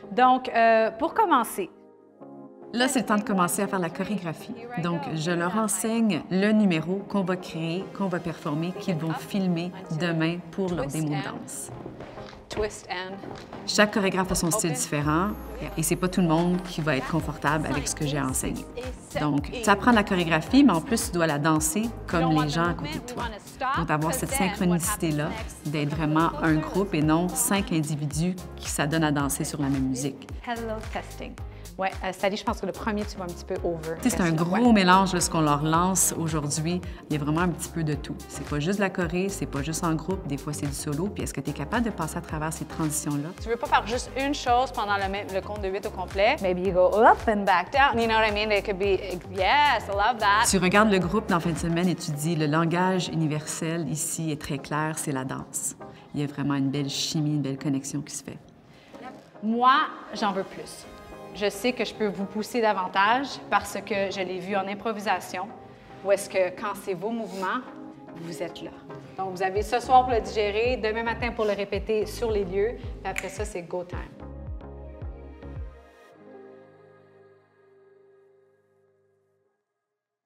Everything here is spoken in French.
Donc, pour commencer, là, c'est le temps de commencer à faire la chorégraphie. Donc, je leur enseigne le numéro qu'on va créer, qu'on va performer, qu'ils vont filmer demain pour leur démo de danse. twist and... Chaque chorégraphe a son style différent et c'est pas tout le monde qui va être confortable avec ce que j'ai enseigné. Donc, tu apprends la chorégraphie, mais en plus, tu dois la danser comme les gens à côté de toi. Donc, d'avoir cette synchronicité-là, d'être vraiment un groupe et non 5 individus qui s'adonnent à danser sur la même musique. Hello, testing. Ouais, Sally, je pense que le premier, tu vas un petit peu over. C'est un gros mélange de ce qu'on leur lance aujourd'hui. Il y a vraiment un petit peu de tout. C'est pas juste de la choré, c'est pas juste en groupe, des fois c'est du solo. Puis est-ce que tu es capable de passer à travers ces transitions-là? Tu veux pas faire juste une chose pendant le compte de 8 au complet. Maybe you go up and back down. You know what I mean? It could be, yes, I love that. Tu regardes le groupe dans la fin de semaine et tu dis le langage universel ici est très clair, c'est la danse. Il y a vraiment une belle chimie, une belle connexion qui se fait. Moi, j'en veux plus. Je sais que je peux vous pousser davantage parce que je l'ai vu en improvisation, où est-ce que quand c'est vos mouvements, vous êtes là. Donc, vous avez ce soir pour le digérer, demain matin pour le répéter sur les lieux, puis après ça, c'est go time.